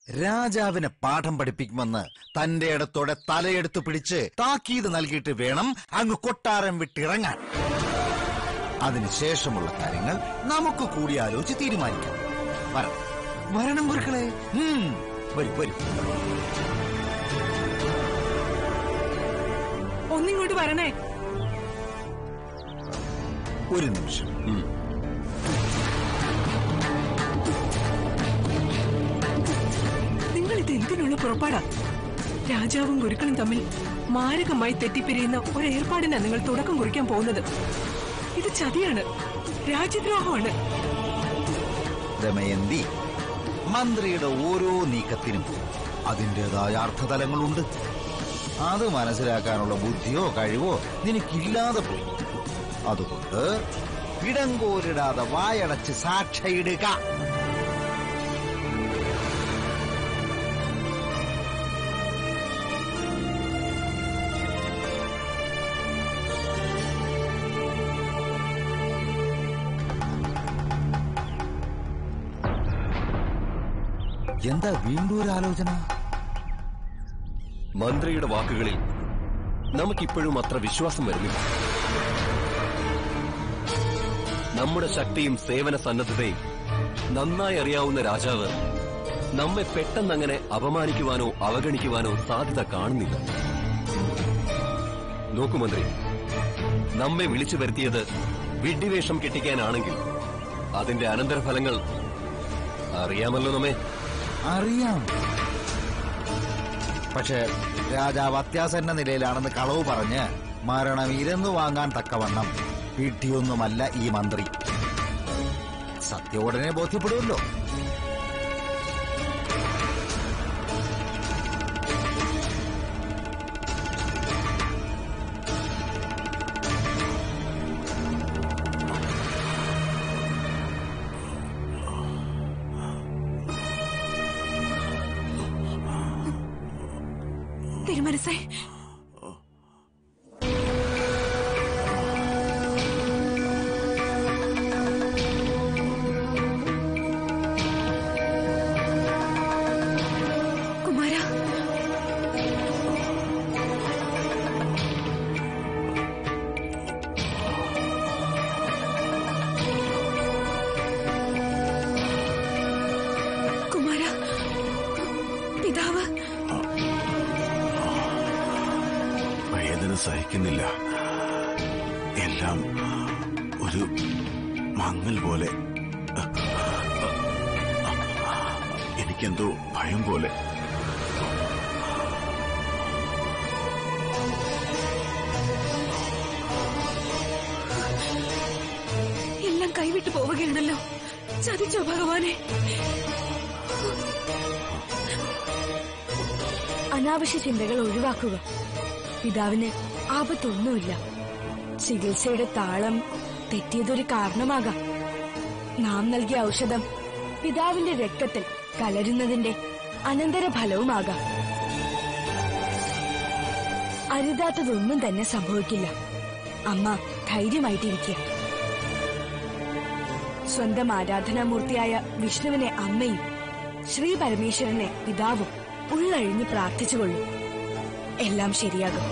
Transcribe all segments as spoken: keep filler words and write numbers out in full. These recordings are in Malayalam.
രാജാവിനെ പാഠം പഠിപ്പിക്കുമെന്ന് തന്റെ ഇടത്തോടെ തലയെടുത്ത് പിടിച്ച് താക്കീത് നൽകിയിട്ട് വേണം അങ്ങ് കൊട്ടാരം വിട്ടിറങ്ങാൻ. അതിനുശേഷമുള്ള കാര്യങ്ങൾ നമുക്ക് കൂടിയാലോചിച്ച് തീരുമാനിക്കാം. വരണം വരണം ഗുരുക്കളെ, വരും വരും. ഒന്നിങ്ങോട്ട് വരണേ. ഒരു നിമിഷം. നിങ്ങൾ ഇത് എന്തിനുള്ള പുറപ്പാടാ? രാജാവും ഗുരുക്കളും തമ്മിൽ മാരകമായി തെറ്റിപ്പിരിയുന്ന ഒരു ഏർപ്പാടിനാണ് നിങ്ങൾ തുടക്കം കുറിക്കാൻ പോകുന്നത്. ഇത് ചതിയാണ്, രാജ്യദ്രോഹമാണ്. ദമയന്തി, മന്ത്രിയുടെ ഓരോ നീക്കത്തിനും അതിൻ്റെതായ അർത്ഥതലങ്ങളുണ്ട്. അത് മനസ്സിലാക്കാനുള്ള ബുദ്ധിയോ കഴിവോ നിനക്കില്ലാതെ പോയി. അതുകൊണ്ട് ഇടങ്കോരിടാതെ വായടച്ച് സാക്ഷയിടുക. എന്താ വീണ്ടും ഒരു ആലോചന? മന്ത്രിയുടെ വാക്കുകളിൽ നമുക്കിപ്പോഴും അത്ര വിശ്വാസം വരുന്നില്ല. നമ്മുടെ ശക്തിയും സേവന സന്നദ്ധതയും നന്നായി അറിയാവുന്ന രാജാവ് നമ്മെ പെട്ടെന്നങ്ങനെ അപമാനിക്കുവാനോ അവഗണിക്കുവാനോ സാധ്യത കാണുന്നില്ല. നോക്കൂ മന്ത്രി, നമ്മെ വിളിച്ചു വരുത്തിയത് വിഡ്ഢിവേഷം കെട്ടിക്കാനാണെങ്കിൽ അതിന്റെ അനന്തരഫലങ്ങൾ അറിയാമല്ലോ. നമ്മെ അറിയാം. പക്ഷെ രാജാവ് അത്യാസന്ന നിലയിലാണെന്ന് കളവ് പറഞ്ഞ് മരണം ഇരന്നു വാങ്ങാൻ തക്കവണ്ണം വിഡ്ഢിയൊന്നുമല്ല ഈ മന്ത്രി. സത്യം ഉടനെ ബോധ്യപ്പെടുമല്ലോ. തിരുമനസേ, കുമാര, കുമാര, പിതാവ് വേദന സഹിക്കുന്നില്ല. എല്ലാം ഒരു മങ്ങൽ പോലെ. എനിക്കെന്തോ ഭയം പോലെ. എല്ലാം കൈവിട്ടു പോവുകയാണല്ലോ. ചതിച്ചോ ഭഗവാനെ? അനാവശ്യ ചിന്തകൾ ഒഴിവാക്കുക. പിതാവിന് ആപത്തൊന്നുമില്ല. ചികിത്സയുടെ താളം തെറ്റിയതൊരു കാരണമാകാം. നാം നൽകിയ ഔഷധം പിതാവിന്റെ രക്തത്തിൽ കലരുന്നതിന്റെ അനന്തരഫലവുമാകാം. അരുതാത്തതൊന്നും തന്നെ സംഭവിക്കില്ല. അമ്മ ധൈര്യമായിട്ടിരിക്കുക. സ്വന്തം ആരാധനാമൂർത്തിയായ വിഷ്ണുവിനെ അമ്മയും ശ്രീ പരമേശ്വരനെ പിതാവും ഉള്ളഴിഞ്ഞ് പ്രാർത്ഥിച്ചുകൊള്ളു. എല്ലാം ശരിയാകും.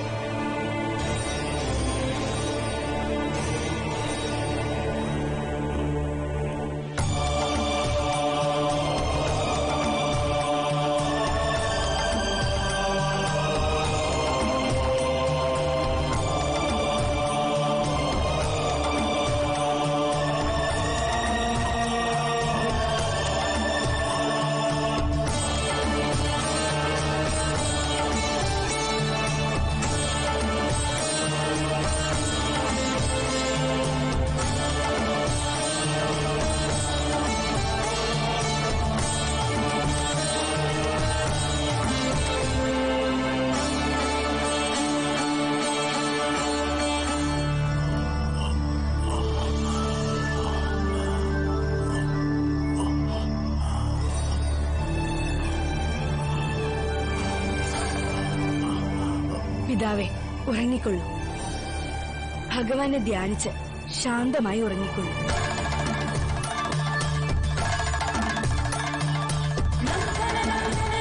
പിതാവേ, ഉറങ്ങിക്കൊള്ളൂ. ഭഗവാനെ ധ്യാനിച്ച് ശാന്തമായി ഉറങ്ങിക്കൊള്ളൂ. La la la la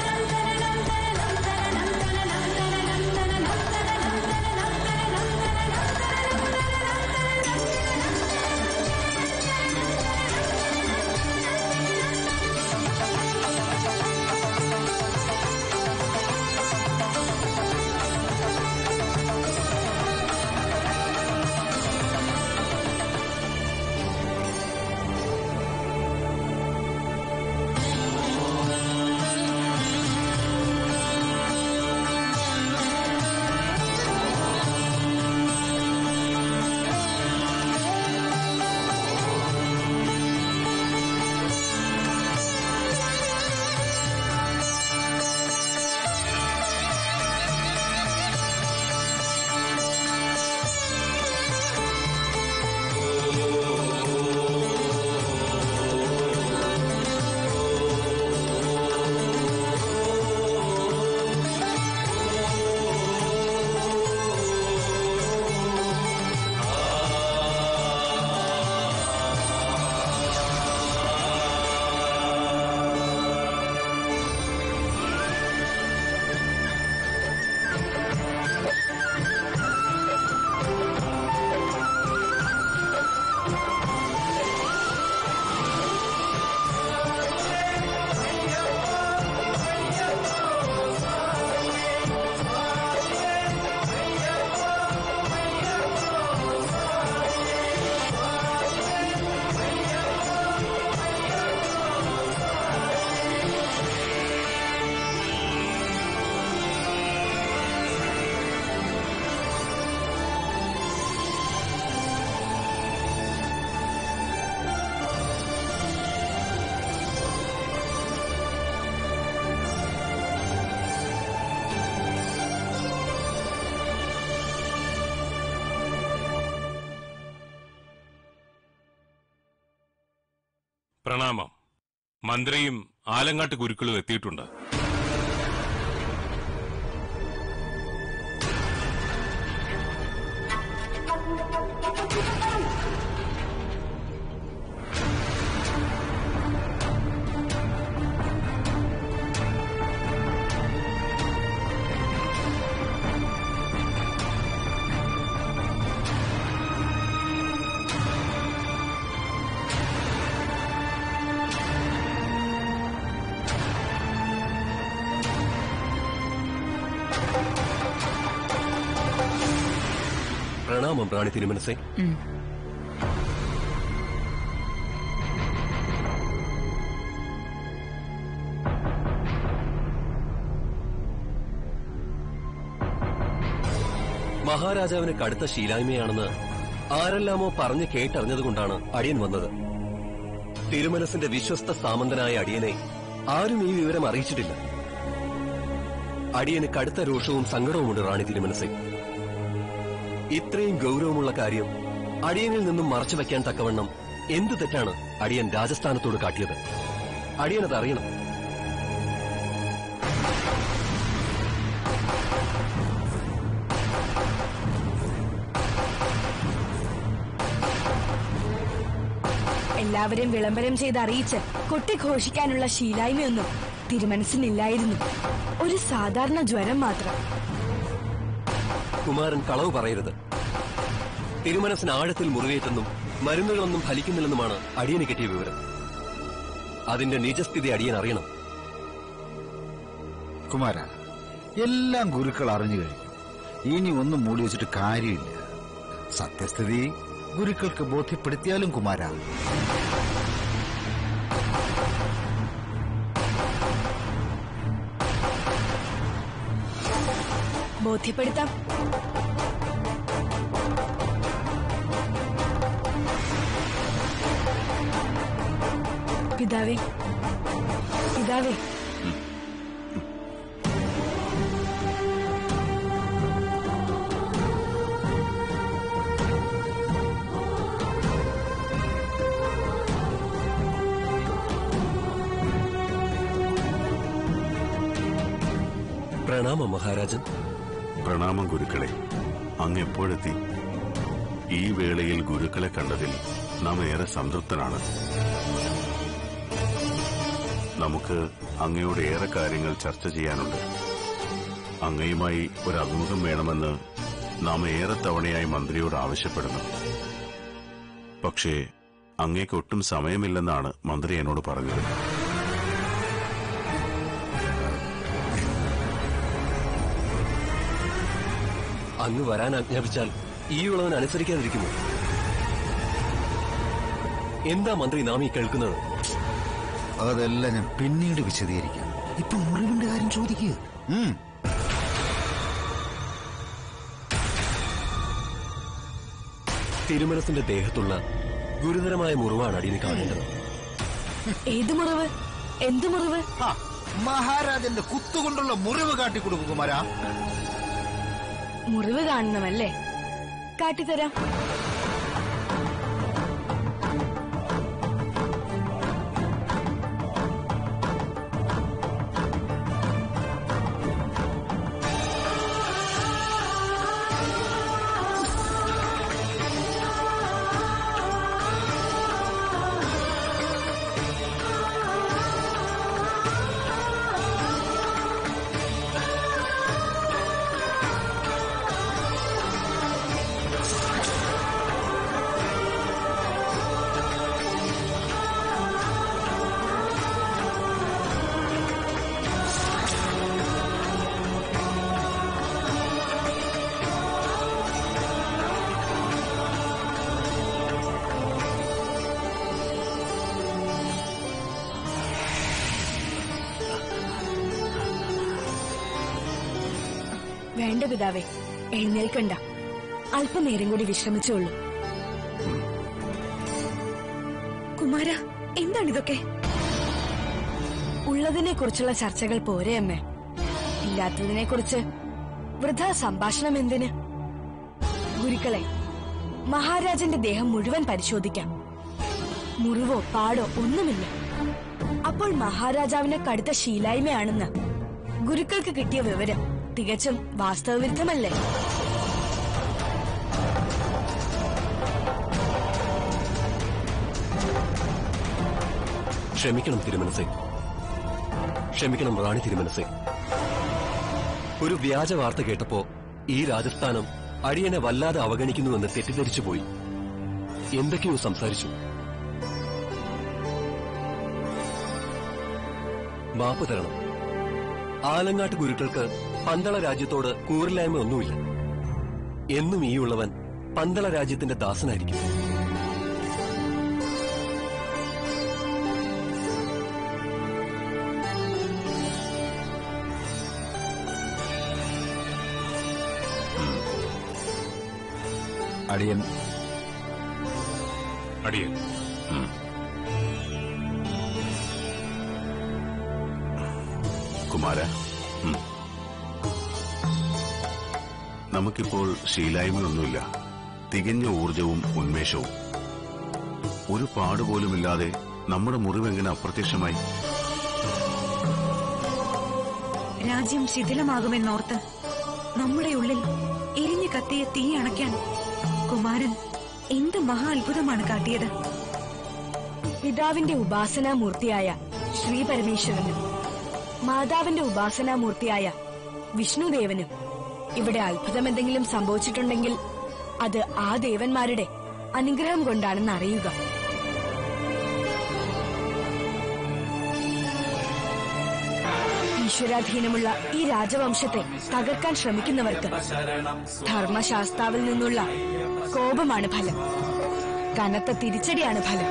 പ്രണാമം. മന്ത്രിയും ആലങ്ങാട്ട് ഗുരുക്കളും എത്തിയിട്ടുണ്ട്. പ്രണാമം റാണി തിരുമനസേ. മഹാരാജാവിന് കടുത്ത ശീലായ്മയാണെന്ന് ആരെല്ലാമോ പറഞ്ഞ് കേട്ടറിഞ്ഞതുകൊണ്ടാണ് അടിയൻ വന്നത്. തിരുമനസിന്റെ വിശ്വസ്ത സാമന്തനായ അടിയനെ ആരും ഈ വിവരം അറിയിച്ചിട്ടില്ല. അടിയന് കടുത്ത രോഷവും സങ്കടവുമുണ്ട് റാണി തിരുമനസേ. ഇത്രയും ഗൗരവമുള്ള കാര്യം അടിയനിൽ നിന്നും മറച്ചു വയ്ക്കാൻ തക്കവണ്ണം എന്തു തെറ്റാണ് അടിയൻ രാജസ്ഥാനത്തോട് കാട്ടിയത്? അടിയനത് അറിയണം. എല്ലാവരെയും വിളംബരം ചെയ്ത് അറിയിച്ച് കൊട്ടിഘോഷിക്കാനുള്ള ശീലായ്മയൊന്നും തിരുമനസിനില്ലായിരുന്നു. ഒരു സാധാരണ ജ്വരം മാത്രം. കുമാരൻ കളവ് പറയരുത്. തിരുമനസിന് ആഴത്തിൽ മുറിവേറ്റെന്നും മരുന്നുകളൊന്നും ഫലിക്കുന്നില്ലെന്നുമാണ് അടിയന് കിട്ടിയ വിവരം. അതിന്റെ നിജസ്ഥിതി അടിയൻ അറിയണം. കുമാര, എല്ലാം ഗുരുക്കൾ അറിഞ്ഞു കഴിഞ്ഞു. ഇനി ഒന്നും മൂടി വെച്ചിട്ട് കാര്യമില്ല. സത്യസ്ഥിതി ഗുരുക്കൾക്ക് ബോധ്യപ്പെടുത്തിയാലും കുമാര. ബോധ്യപ്പെടുത്താം. പിതാവേ, പിതാവേ, പ്രണാമം മഹാരാജൻ. പ്രണാമം ഗുരുക്കളെ. അങ്ങ് എപ്പോഴെത്തി? ഈ വേളയിൽ ഗുരുക്കളെ കണ്ടതിൽ നാം ഏറെ സംതൃപ്തനാണ്. നമുക്ക് അങ്ങയോട് ഏറെ കാര്യങ്ങൾ ചർച്ച ചെയ്യാനുണ്ട്. അങ്ങയുമായി ഒരു അഭിമുഖം വേണമെന്ന് നാം ഏറെ തവണയായി മന്ത്രിയോട് ആവശ്യപ്പെടുന്നു. പക്ഷേ അങ്ങേക്ക് ഒട്ടും സമയമില്ലെന്നാണ് മന്ത്രി എന്നോട് പറഞ്ഞത്. അങ്ങ് വരാൻ ആജ്ഞാപിച്ചാൽ ഈ ഉള്ളവൻ അനുസരിക്കാതിരിക്കുമോ? എന്താ മന്ത്രി നാം ഈ കേൾക്കുന്നത്? അതെല്ലാം ഞാൻ പിന്നീട് വിശദീകരിക്കാം. ഇപ്പൊ മുറിവിന്റെ കാര്യം ചോദിക്കുക. തിരുമനസിന്റെ ദേഹത്തുള്ള ഗുരുതരമായ മുറിവാണ് അടിയന് കാണേണ്ടത്. ഏത് മുറിവ്? എന്ത് മുറിവ്? മഹാരാജന്റെ കുത്തുകൊണ്ടുള്ള മുറിവ് കാട്ടിക്കൊടുക്കും കുമാര. മുറിവ് കാണണമല്ലേ? കാട്ടിത്തരാം. വേണ്ട പിതാവേ, എഴുന്നേൽക്കണ്ട. അല്പനേരം കൂടി വിശ്രമിച്ചോളൂ. കുമാര, എന്താണിതൊക്കെ? ഉള്ളതിനെ കുറിച്ചുള്ള ചർച്ചകൾ പോരെ അമ്മേ. ഇല്ലാത്തതിനെ കുറിച്ച് വൃഥാ സംഭാഷണം എന്തിന്? ഗുരുക്കളെ, മഹാരാജന്റെ ദേഹം മുഴുവൻ പരിശോധിക്കാം. മുറിവോ പാടോ ഒന്നുമില്ല. അപ്പോൾ മഹാരാജാവിന് കടുത്ത ശീലായ്മയാണെന്ന് ഗുരുക്കൾക്ക് കിട്ടിയ വിവരം തികച്ചും വാസ്തവവിരുദ്ധമല്ലേ? ക്ഷമിക്കണം തിരുമനസേ, ക്ഷമിക്കണം റാണി തിരുമനസേ. ഒരു വ്യാജ വാർത്ത കേട്ടപ്പോ ഈ രാജസ്ഥാനം അടിയനെ വല്ലാതെ അവഗണിക്കുന്നുവെന്ന് തെറ്റിദ്ധരിച്ചുപോയി. എന്തൊക്കെയോ സംസാരിച്ചു. മാപ്പ് തരണം. ആലങ്ങാട്ട് ഗുരുക്കൾക്ക് പന്തള രാജ്യത്തോട് കൂറില്ലായ്മ ഒന്നുമില്ല. എന്നും ഈ ഉള്ളവൻ പന്തള രാജ്യത്തിന്റെ ദാസനായിരിക്കും. അടിയൻ അടിയൻ കുമാര, നമുക്കിപ്പോൾ ശീലായ്മയൊന്നുമില്ല. തികഞ്ഞ ഊർജവും ഉന്മേഷവും. ഒരു പാടുപോലുമില്ലാതെ നമ്മുടെ മുറിവെങ്ങനെ അപ്രത്യക്ഷമായി? രാജ്യം ശിഥിലമാകുമെന്നോർത്ത് നമ്മുടെ ഉള്ളിൽ എരിഞ്ഞു കത്തിയ തീ അണയ്ക്കാൻ കുമാരൻ എന്ത് മഹാ അത്ഭുതമാണ് കാട്ടിയത്. പിതാവിന്റെ ഉപാസനാമൂർത്തിയായ ശ്രീ പരമേശ്വരനും മാതാവിന്റെ ഉപാസനാമൂർത്തിയായ വിഷ്ണുദേവനും ഇവിടെ അത്ഭുതം എന്തെങ്കിലും സംഭവിച്ചിട്ടുണ്ടെങ്കിൽ അത് ആ ദേവന്മാരുടെ അനുഗ്രഹം കൊണ്ടാണെന്ന് അറിയുക. ഈശ്വരാധീനമുള്ള ഈ രാജവംശത്തെ തകർക്കാൻ ശ്രമിക്കുന്നവർക്ക് ധർമ്മശാസ്താവിൽ നിന്നുള്ള കോപമാണ് ഫലം. കനത്ത തിരിച്ചടിയാണ് ഫലം.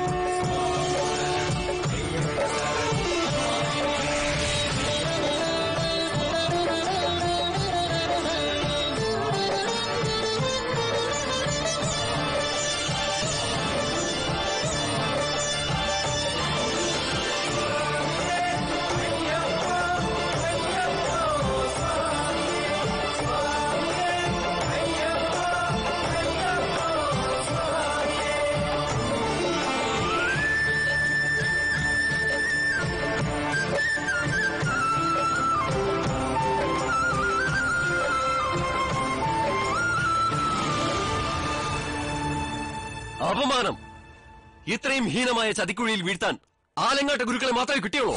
അപമാനം! ഇത്രയും ഹീനമായ ചതിക്കുഴിയിൽ വീഴ്ത്താൻ ആലങ്ങാട്ട് ഗുരുക്കളെ മാത്രമേ കിട്ടിയുള്ളൂ.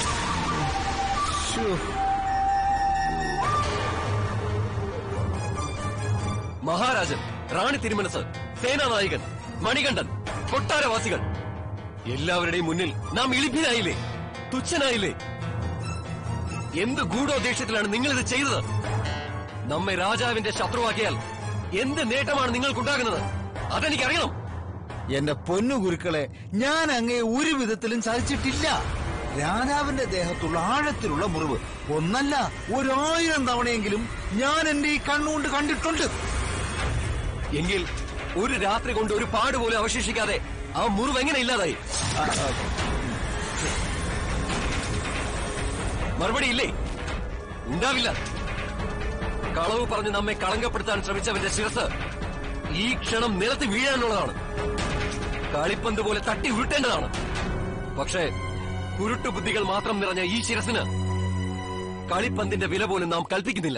മഹാരാജൻ, റാണി തിരുമനസ്, സേനാനായകൻ, മണികണ്ഠൻ, കൊട്ടാരവാസികൾ എല്ലാവരുടെയും മുന്നിൽ നാം ഇളിഭ്യനായില്ലേ? തുച്ഛനായില്ലേ? എന്ത് ഗൂഢോദ്ദേശത്തിലാണ് നിങ്ങളിത് ചെയ്തത്? നമ്മെ രാജാവിന്റെ ശത്രുവാക്കിയാൽ എന്ത് നേട്ടമാണ് നിങ്ങൾക്കുണ്ടാകുന്നത്? അതെനിക്കറിയണം. എന്റെ പൊന്നു ഗുരുക്കളെ, ഞാൻ അങ്ങേ ഒരു വിധത്തിലും സാധിച്ചിട്ടില്ല. രാജാവിന്റെ ദേഹത്തുള്ള ആഴത്തിലുള്ള മുറിവ് ഒന്നല്ല ഒരായിരം തവണയെങ്കിലും ഞാൻ എന്റെ ഈ കണ്ണുകൊണ്ട് കണ്ടിട്ടുണ്ട്. എങ്കിൽ ഒരു രാത്രി കൊണ്ട് ഒരു പാട് പോലും അവശേഷിക്കാതെ ആ മുറിവ് എങ്ങനെ ഇല്ലാതായി? മറുപടി ഇല്ലേ? ഉണ്ടാവില്ല. കളവ് പറഞ്ഞ് നമ്മെ കളങ്കപ്പെടുത്താൻ ശ്രമിച്ചവന്റെ ശിരസ് ഈ ക്ഷണം നിലത്ത് വീഴാനുള്ളതാണ്. കളിപ്പന്ത് പോലെ തട്ടി ഉരുട്ടേണ്ടതാണ്. പക്ഷേ കുരുട്ടുബുദ്ധികൾ മാത്രം നിറഞ്ഞ ഈ ശിരസിന് കളിപ്പന്തിന്റെ വില പോലും നാം കൽപ്പിക്കുന്നില്ല.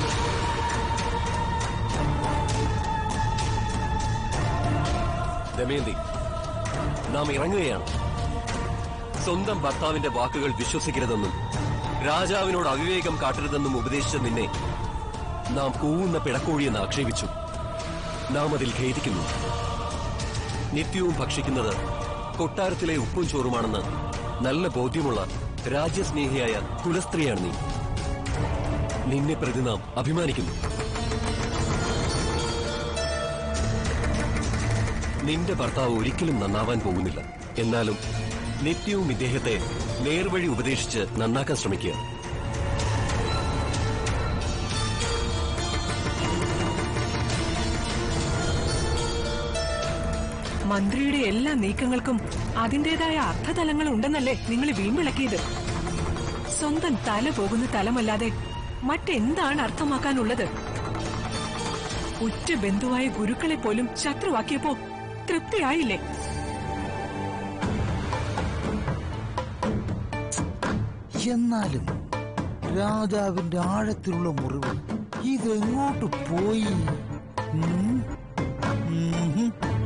ദമയന്തി, നാം ഇറങ്ങുകയാണ്. സ്വന്തം ഭർത്താവിന്റെ വാക്കുകൾ വിശ്വസിക്കരുതെന്നും രാജാവിനോട് അവിവേകം കാട്ടരുതെന്നും ഉപദേശിച്ച നിന്നെ നാം കൂവുന്ന പിടക്കോഴിയെന്ന് ആക്ഷേപിച്ചു. നാം അതിൽ ഖേദിക്കുന്നു. നിത്യവും ഭക്ഷിക്കുന്നത് കൊട്ടാരത്തിലെ ഉപ്പും ചോറുമാണെന്ന് നല്ല ബോധ്യമുള്ള രാജ്യസ്നേഹിയായ കുലസ്ത്രീയാണ് നീ. നിന്നെ പ്രതി നാം അഭിമാനിക്കുന്നു. നിന്റെ ഭർത്താവ് ഒരിക്കലും നന്നാവാൻ പോകുന്നില്ല. എന്നാലും നിത്യവും ഇദ്ദേഹത്തെ നേർവഴി ഉപദേശിച്ച് നന്നാക്കാൻ ശ്രമിക്കുക. മന്ത്രിയുടെ എല്ലാ നീക്കങ്ങൾക്കും അതിന്റേതായ അർത്ഥതലങ്ങൾ ഉണ്ടെന്നല്ലേ നിങ്ങൾ വീമ്പിളക്കിയത്? സ്വന്തം തല പോകുന്ന തലമല്ലാതെ മറ്റെന്താണ് അർത്ഥമാക്കാനുള്ളത്? ഉറ്റ ബന്ധുവായ ഗുരുക്കളെ പോലും ശത്രുവാക്കിയപ്പോ തൃപ്തിയായില്ലേ? എന്നാലും രാജാവിന്റെ ആഴത്തിലുള്ള മുറിവ് ഇതെങ്ങോട്ട് പോയി? ഉം? ഉം.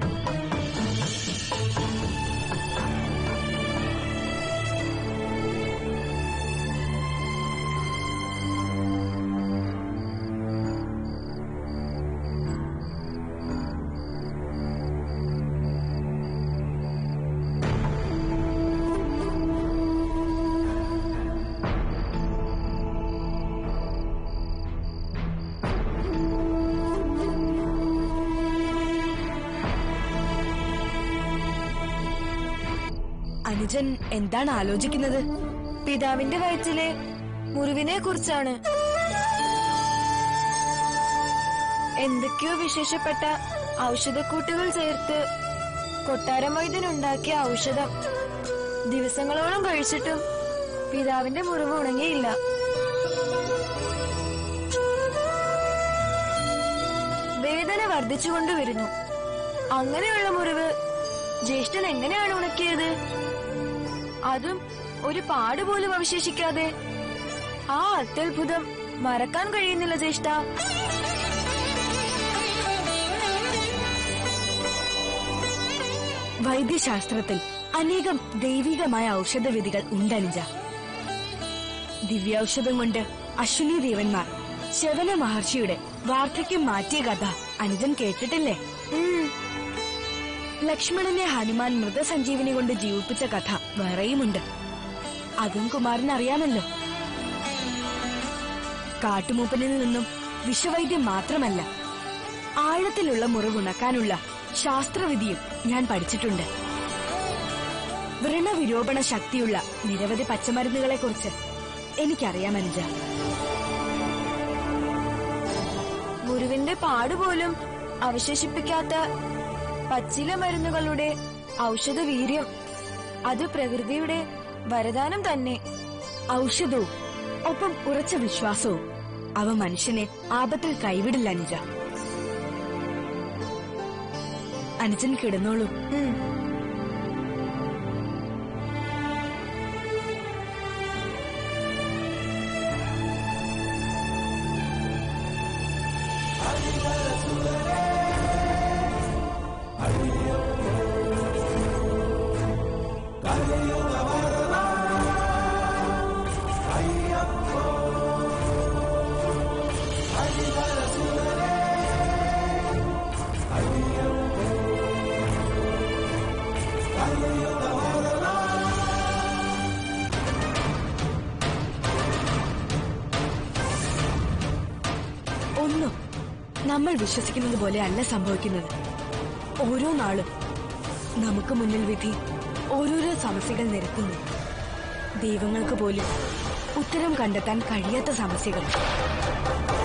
അനുജൻ എന്താണ് ആലോചിക്കുന്നത്? പിതാവിന്റെ വയറ്റിലെ മുറിവിനെ കുറിച്ചാണ്. എന്തൊക്കെയോ വിശേഷപ്പെട്ട ഔഷധക്കൂട്ടുകൾ ചേർത്ത് കൊട്ടാരം വൈദ്യനുണ്ടാക്കിയ ഔഷധം ദിവസങ്ങളോളം കഴിച്ചിട്ടും പിതാവിന്റെ മുറിവ് ഉണങ്ങിയില്ല. വേദന വർദ്ധിച്ചുകൊണ്ടുവരുന്നു. അങ്ങനെയുള്ള മുറിവ് ജ്യേഷ്ഠൻ എങ്ങനെയാണ് ഉണക്കിയത്? അതും ഒരു പാടുപോലും അവശേഷിക്കാതെ. ആ അത്യത്ഭുതം മറക്കാൻ കഴിയുന്നില്ല ജ്യേഷ്ഠ. വൈദ്യശാസ്ത്രത്തിൽ അനേകം ദൈവികമായ ഔഷധവിധികൾ ഉണ്ടനുജ. ദിവ്യൌഷധം കൊണ്ട് അശ്വിനി ദേവന്മാർ ശവന മഹർഷിയുടെ വാർദ്ധക്യം മാറ്റിയ കഥ അനുജൻ കേട്ടിട്ടില്ലേ? ലക്ഷ്മണനെ ഹനുമാൻ മൃതസഞ്ജീവനി കൊണ്ട് ജീവിപ്പിച്ച കഥ വേറെയുമുണ്ട്. അതും കുമാരൻ അറിയാമല്ലോ. കാട്ടുമൂപ്പനിൽ നിന്നും വിഷവൈദ്യം മാത്രമല്ല, ആഴത്തിലുള്ള മുറിവുണക്കാനുള്ള ശാസ്ത്രവിധിയും ഞാൻ പഠിച്ചിട്ടുണ്ട്. വ്രണവിരോപണ ശക്തിയുള്ള നിരവധി പച്ചമരുന്നുകളെ കുറിച്ച് എനിക്കറിയാം അനുജ. മുറിവിന്റെ പാടുപോലും അവശേഷിപ്പിക്കാത്ത പച്ചില മരുന്നുകളുടെ ഔഷധവീര്യം, അത് പ്രകൃതിയുടെ വരദാനം തന്നെ. ഔഷധവും ഒപ്പം ഉറച്ച വിശ്വാസവും അവ മനുഷ്യനെ ആപത്തിൽ കൈവിടില്ല അനുജ. അനുജൻ കിടന്നോളൂ. ഒന്നും നമ്മൾ വിശ്വസിക്കുന്നത് പോലെ അല്ല സംഭവിക്കുന്നത്. ഓരോ നാളും നമുക്ക് മുന്നിൽ വിധി ഓരോരോ സമസ്യകൾ നിരത്തുന്നു. ദൈവങ്ങൾക്ക് പോലും ഉത്തരം കണ്ടെത്താൻ കഴിയാത്ത സമസ്യകൾ.